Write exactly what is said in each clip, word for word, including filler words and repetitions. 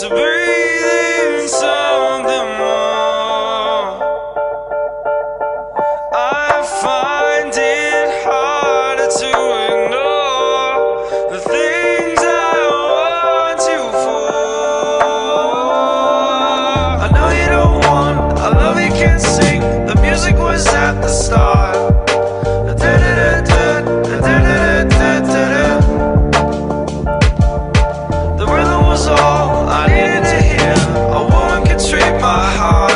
to breathe in something more. I find it harder to ignore the things I want you for. I know you don't want, I love you can't sing. The music was at the start. The rhythm was all I needed to hear. A woman could treat my heart.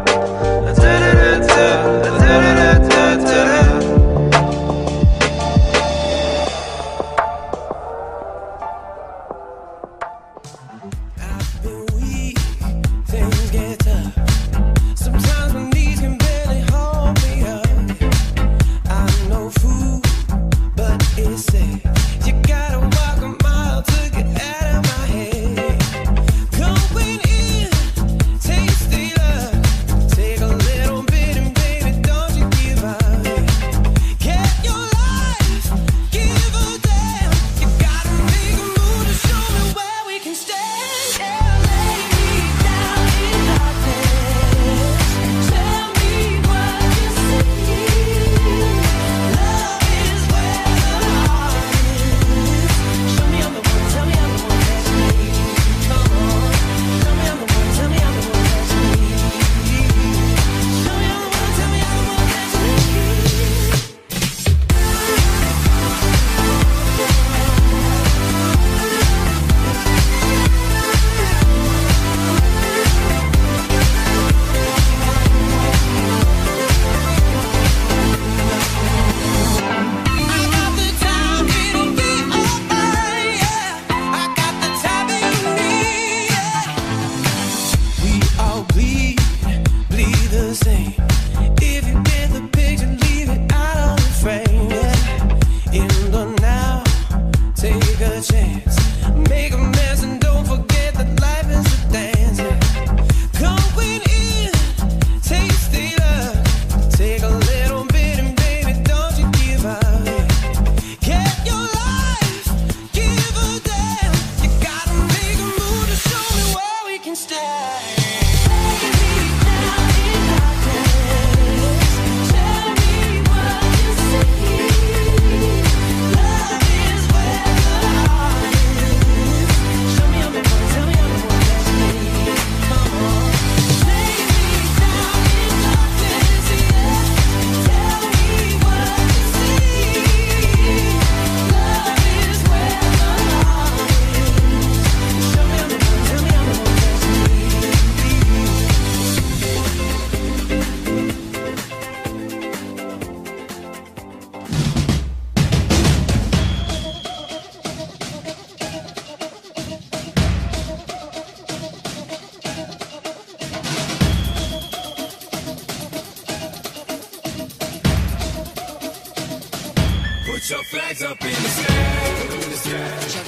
Put your flags up in the sky, in the sky.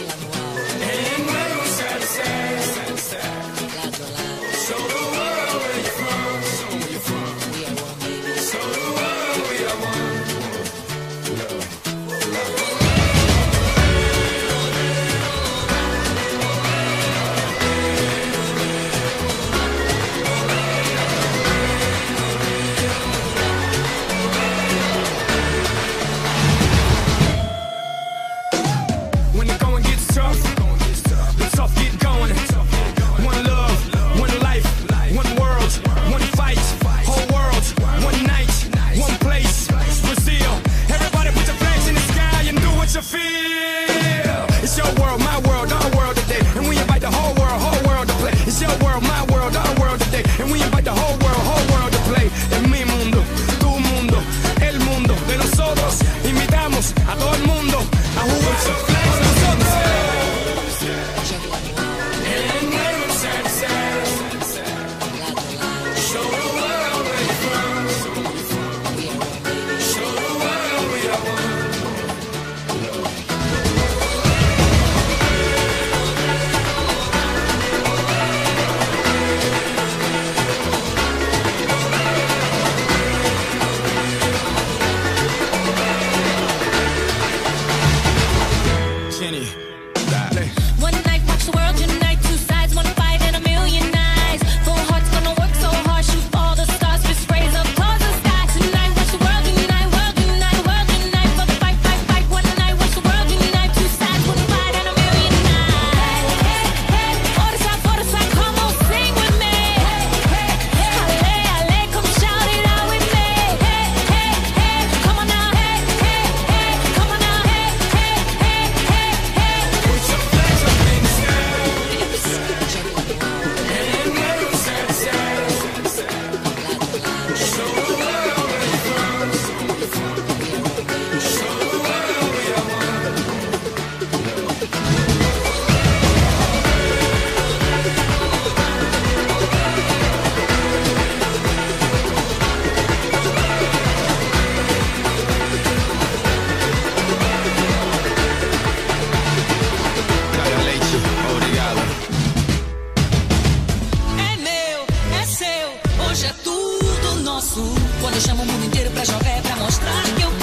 And wave side to side, side to side. Show the world where you're from, show where you're from. Show the world we are one. When the going gets tough, the tough get going. One love, one life, one world, one fight. Whole world, one night, one place. Brazil, everybody put your flags in the sky and do what you feel. It's your world, my world, our world today, and we invite the whole world, whole world to play. It's your world, my world, our world today, and we invite the whole world, whole world to play. En mi mundo, tu mundo, el mundo de nosotros. Invitamos a todo el mundo a jugar. posso. Quando eu chamo o mundo inteiro pra jogar é pra mostrar que eu